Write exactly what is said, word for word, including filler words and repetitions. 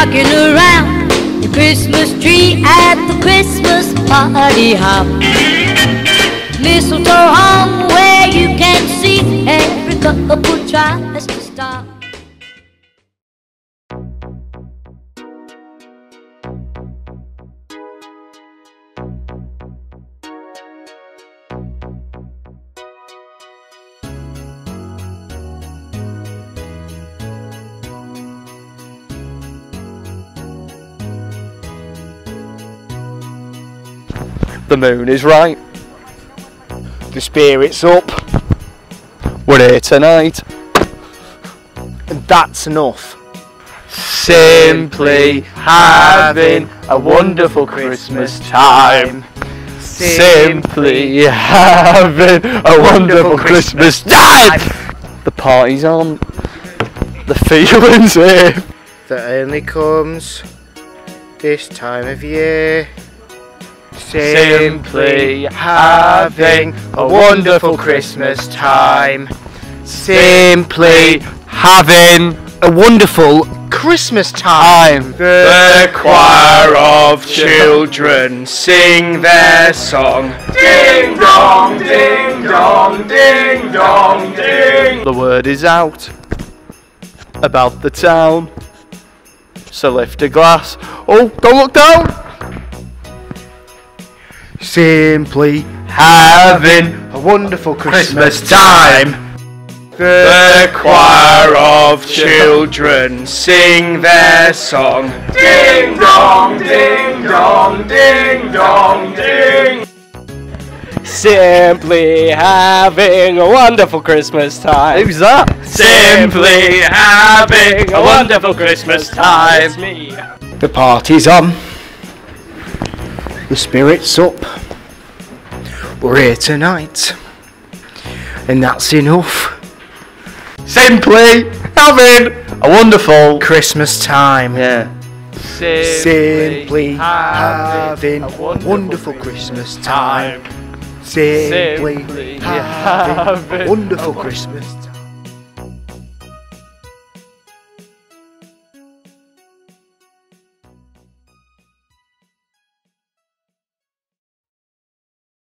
rocking around the Christmas tree at the Christmas party hop. Mistletoe hung where you can see every couple tries to stop. The moon is right, the spirit's up, we're here tonight, and that's enough. Simply having a wonderful Christmas time. Simply having a wonderful Christmas time. The party's on, the feeling's here. That only comes this time of year. Simply having a wonderful Christmas time. Simply having A wonderful Christmas time. The choir of children sing their song. Ding dong, ding dong, ding dong, ding. The word is out about the town, so lift a glass. Oh, don't look down. Simply Having a wonderful Christmas Christmas time. The choir of children sing their song. Ding dong, ding dong, ding dong, ding. Simply having a wonderful Christmas time. Who's that? Simply having a wonderful Christmas time. It's me. The party's on, the spirit's up, we're here tonight, and that's enough. Simply having a wonderful Christmas time. Yeah. Simply having a wonderful Christmas time. Simply having a wonderful Christmas time.